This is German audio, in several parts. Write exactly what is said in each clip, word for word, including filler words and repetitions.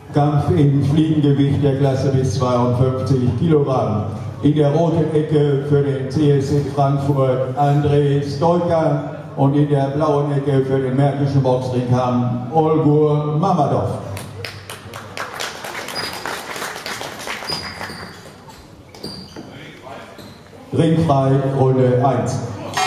Kampf im Fliegengewicht der Klasse bis zweiundfünfzig Kilogramm. In der roten Ecke für den C S C Frankfurt André Stojka und in der blauen Ecke für den Märkischen Boxringkampf Olgur Mamadov. Ringfrei, Runde eins.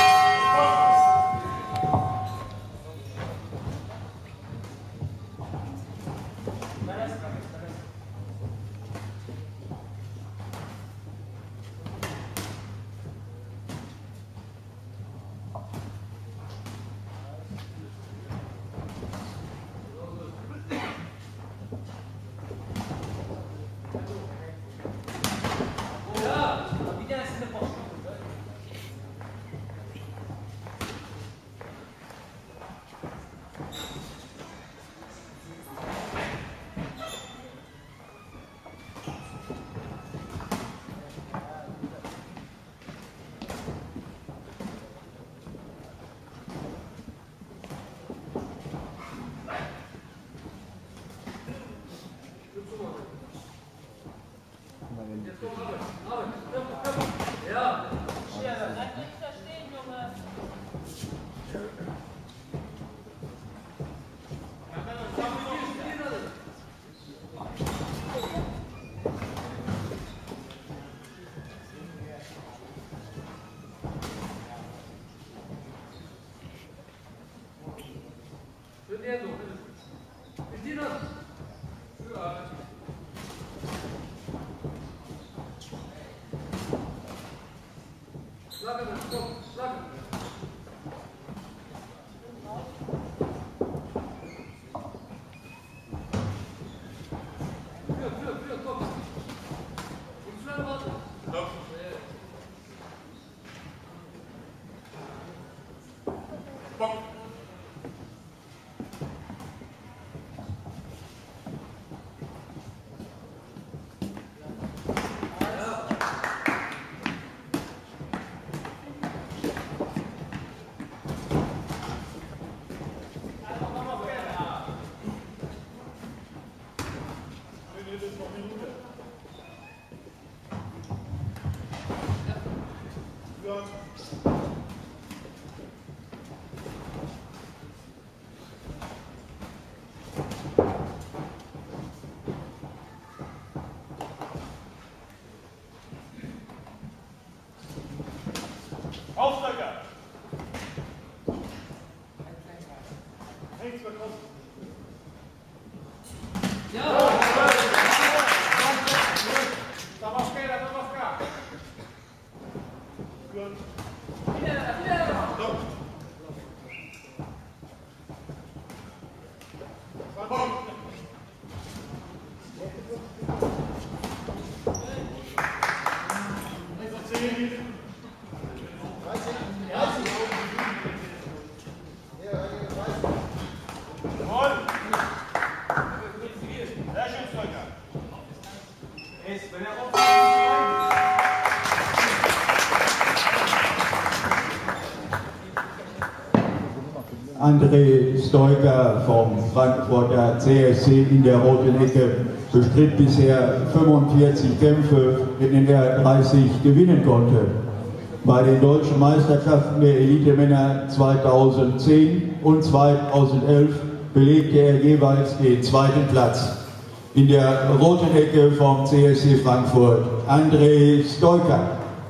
André Stojka vom Frankfurter C S C in der roten Ecke bestritt bisher fünfundvierzig Kämpfe, in denen er dreißig gewinnen konnte. Bei den deutschen Meisterschaften der Elitemänner zweitausendzehn und zweitausendelf belegte er jeweils den zweiten Platz. In der roten Ecke vom C S C Frankfurt André Stojka.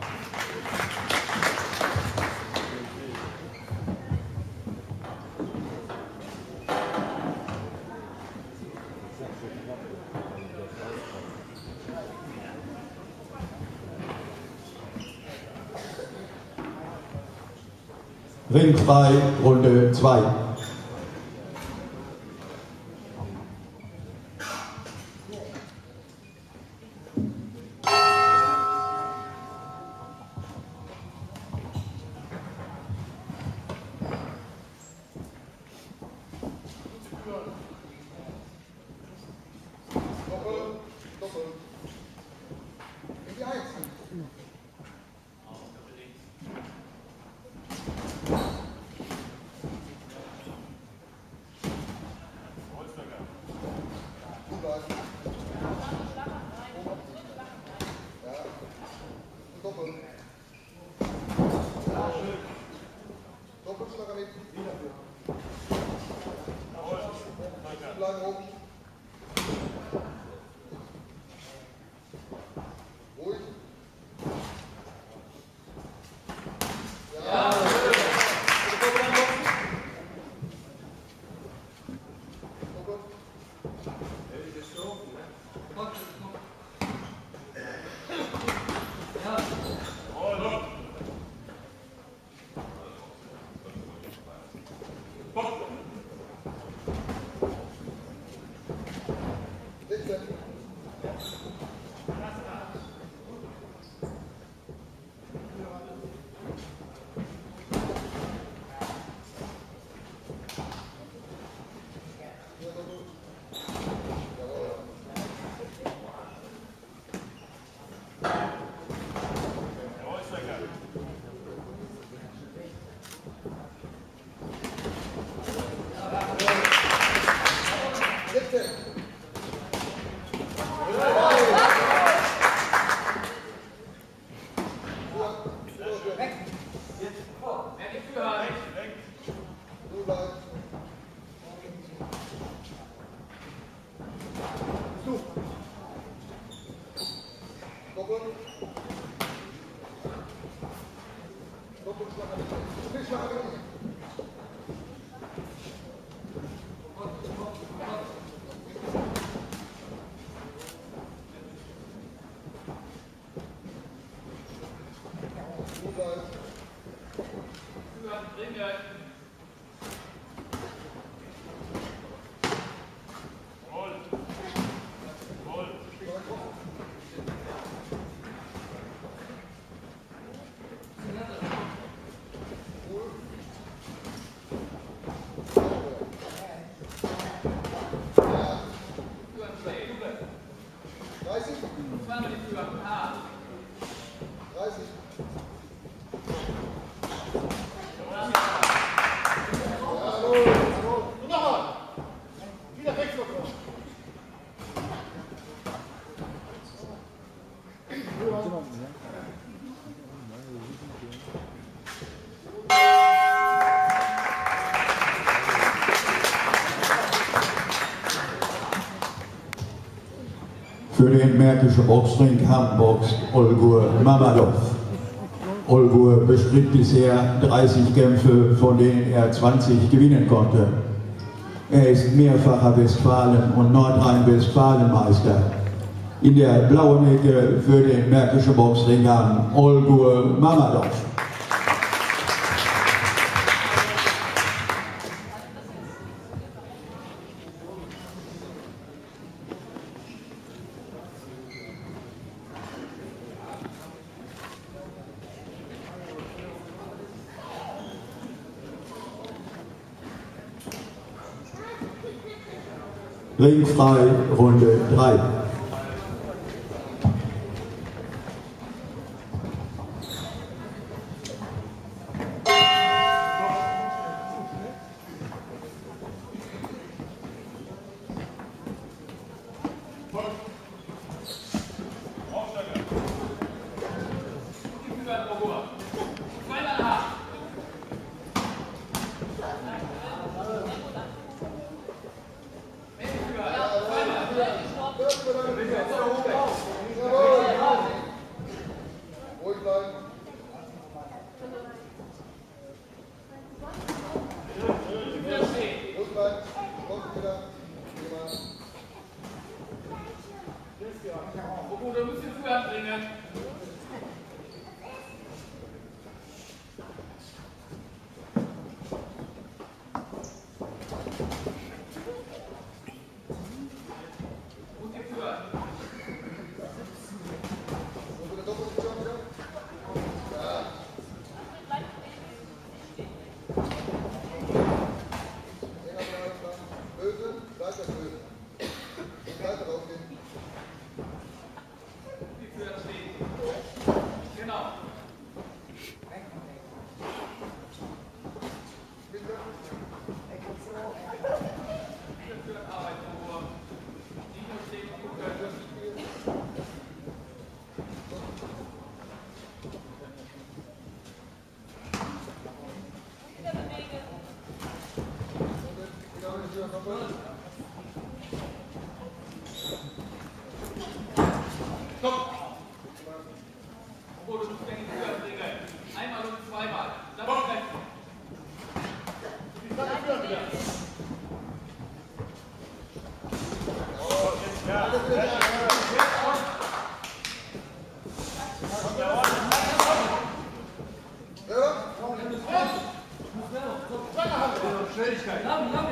Ringfrei, Runde zwei. Lang oben. Ruhig. Ja. Für den Märkischen Boxring Hamburgs Olgur Mamadov. Olgur bestritt bisher dreißig Kämpfe, von denen er zwanzig gewinnen konnte. Er ist mehrfacher Westfalen- und Nordrhein-Westfalen-Meister. In der blauen Ecke für den Märkischen Boxring an Olgur Mamadov. Ringfrei, Runde drei. Good. Einmal und zweimal. Schnelligkeit.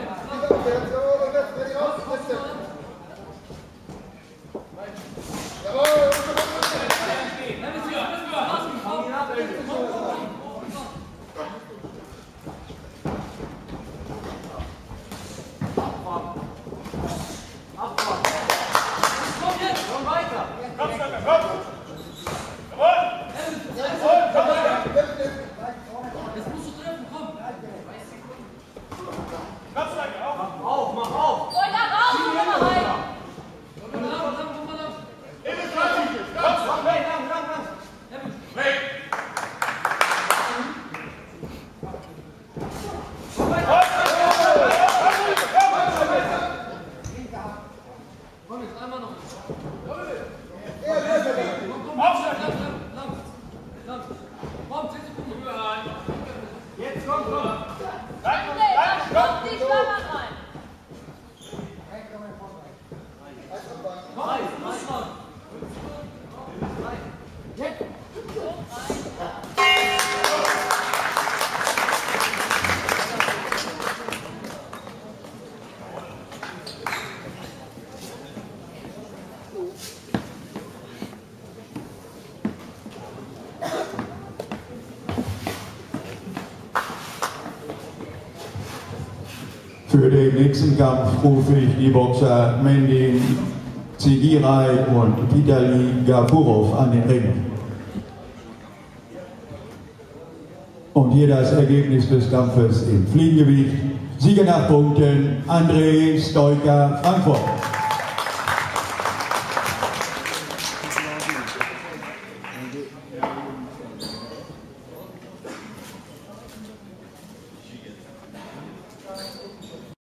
Jetzt komm, komm! Rein, rein, stopp! Die Klammern rein! Rein, rein! Jetzt! Für den nächsten Kampf rufe ich die Boxer Mendin Zigirai und Vitali Gafurov an den Ring. Und hier das Ergebnis des Kampfes im Fliegengewicht. Sieger nach Punkten Andrei Stoica, Frankfurt.